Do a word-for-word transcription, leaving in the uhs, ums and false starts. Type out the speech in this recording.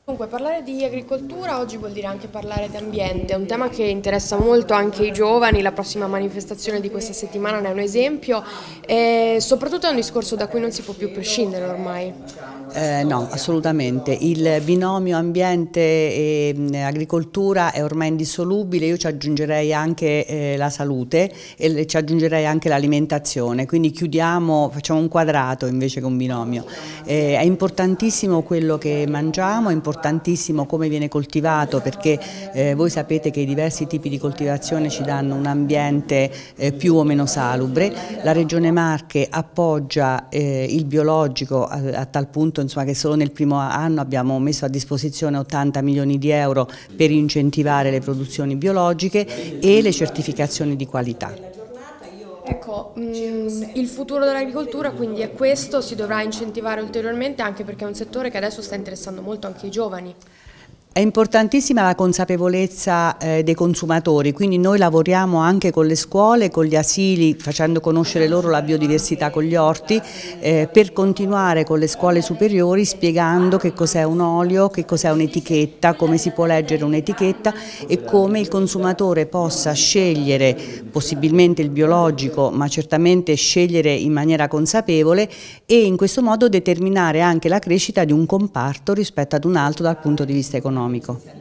Comunque, parlare di agricoltura oggi vuol dire anche parlare di ambiente, è un tema che interessa molto anche i giovani, la prossima manifestazione di questa settimana ne è un esempio e soprattutto è un discorso da cui non si può più prescindere ormai. Eh, no, assolutamente. Il binomio ambiente e mh, agricoltura è ormai indissolubile. Io ci aggiungerei anche eh, la salute e le- ci aggiungerei anche l'alimentazione, quindi chiudiamo, facciamo un quadrato invece che un binomio. Eh, è importantissimo quello che mangiamo, è importantissimo come viene coltivato, perché eh, voi sapete che i diversi tipi di coltivazione ci danno un ambiente eh, più o meno salubre. La Regione Marche appoggia eh, il biologico a, a tal punto, insomma, che solo nel primo anno abbiamo messo a disposizione ottanta milioni di euro per incentivare le produzioni biologiche e le certificazioni di qualità. Ecco, mm, il futuro dell'agricoltura quindi è questo, si dovrà incentivare ulteriormente anche perché è un settore che adesso sta interessando molto anche i giovani. È importantissima la consapevolezza eh, dei consumatori, quindi noi lavoriamo anche con le scuole, con gli asili, facendo conoscere loro la biodiversità con gli orti, eh, per continuare con le scuole superiori spiegando che cos'è un olio, che cos'è un'etichetta, come si può leggere un'etichetta e come il consumatore possa scegliere possibilmente il biologico, ma certamente scegliere in maniera consapevole e in questo modo determinare anche la crescita di un comparto rispetto ad un altro dal punto di vista economico.